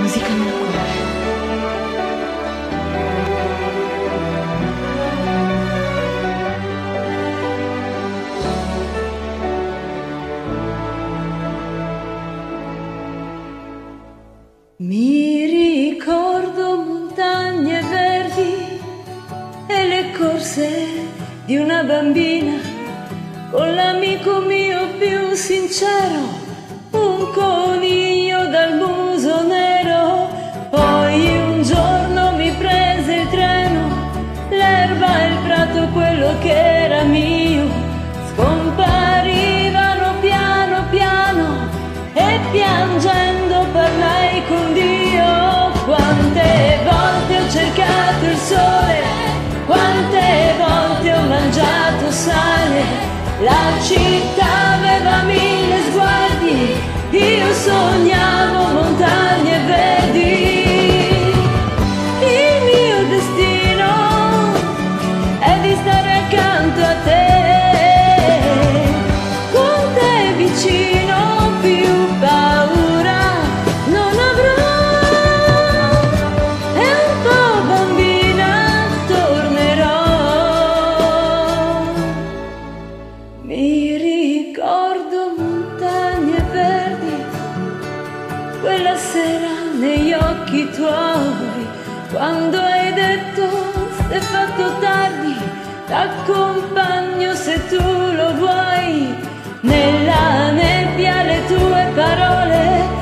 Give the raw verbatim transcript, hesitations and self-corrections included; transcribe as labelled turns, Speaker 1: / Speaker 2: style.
Speaker 1: musica nel cuore.
Speaker 2: Mi ricordo montagne verdi e le corse di una bambina con l'amico mio più sincero, un coniglio dal muso nero. Poi un giorno mi prese il treno, l'erba e il prato, quello che era mio, scomparivano piano piano e piangendo parlai con Dio. Quante volte ho cercato il sole, quante volte ho mangiato sale, la città aveva mille sguardi, io sognavo montagne verdi. Il mio destino è di stare accanto a te, con te vicino più paura non avrò, e un po' bambina tornerò. Mi ricordo montagne verdi, quella sera negli occhi tuoi, quando hai detto s'è fatto tardi, t'accompagno se tu lo vuoi. Nella nebbia le tue parole